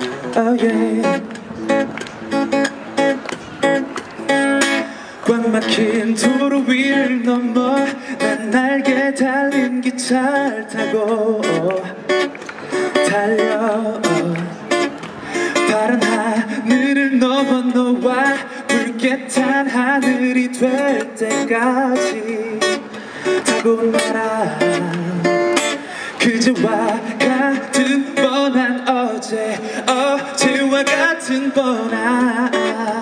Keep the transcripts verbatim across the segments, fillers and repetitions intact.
Oh yeah. 꽉 막힌 도로 위를 넘어 난 날개 달린 기차를 타고 달려 파란 하늘을 넘어 너와 붉게 탄 하늘이 될 때까지 타고 날아 그제와 같은 뻔한 어제 어제와 같은 뻔한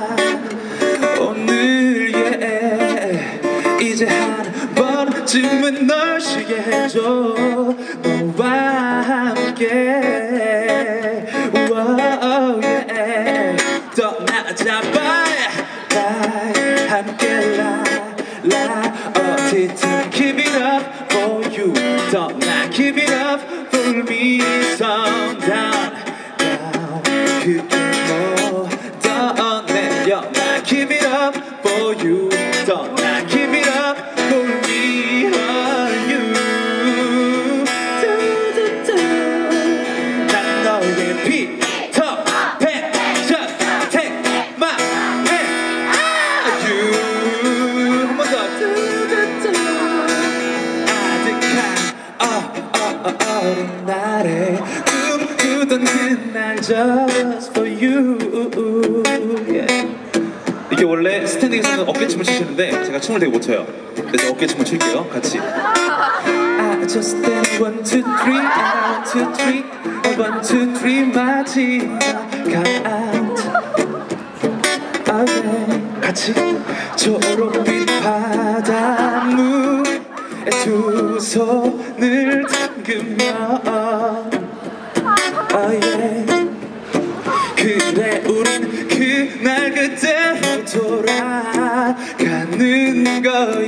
오늘 yeah. 이제 한 번쯤은 널 쉬게 해줘 너와 함께 Whoa, yeah. 떠나자 bye bye 함께 라 라 어디든 keep it up for you 떠나 keep it up for me some down down 그게 뭐더 내려 나 keep it up for you 떠나 keep it up for me or you 난 너의 피터 팬 just take my hand you 한 번 더 어린 날에 꿈꾸던 그날 just for you yeah. 이게 원래 스탠딩에서는 어깨춤을 추시는데 제가 춤을 되게 못 춰요. 그래서 어깨춤을 출게요 같이. I just dance one two three and one two three one two three 마지막 count oh yeah. 같이 초록빛 바닷물 두 손을 담그며 oh yeah. 그래 우린 그날 그대로 돌아가는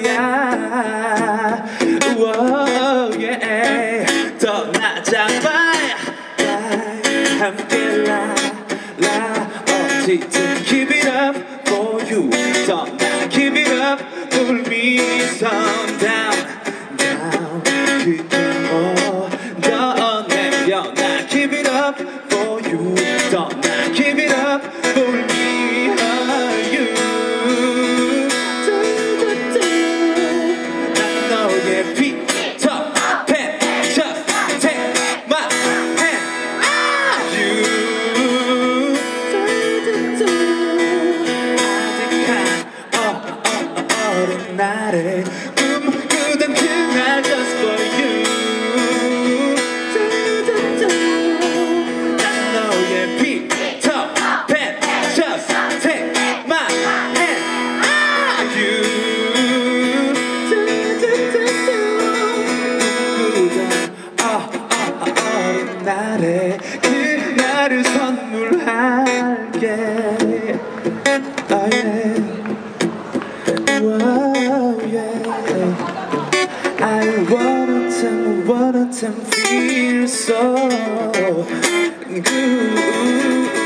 거야 oh yeah. 떠나자 bye bye 함께 라 라 어디든 keep it up for you 떠나 keep it up for me some down 그게 뭐더 내려 나 keep it up for you 떠나 keep it up for me or you 난 너의 피터 팬 just take my hand you 아득한 어, 어, 어, 어린 날에 꿈꾸던 그날 just for you 난 너의 피터 팬 just take my hand you 꿈꾸던 어, 어, 어, 어린 날에 그날을 선물할게 oh yeah. Whoa, yeah. I wanna tell, wanna tell, feel so good.